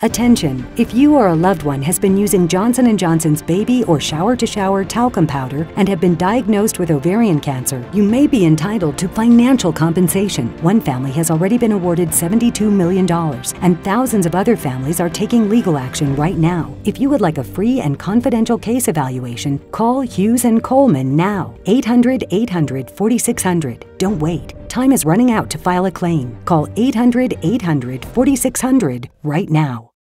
Attention! If you or a loved one has been using Johnson & Johnson's baby or shower-to-shower talcum powder and have been diagnosed with ovarian cancer, you may be entitled to financial compensation. One family has already been awarded $72 million, and thousands of other families are taking legal action right now. If you would like a free and confidential case evaluation, call Hughes & Coleman now. 800-800-4600. Don't wait. Time is running out to file a claim. Call 800-800-4600 right now.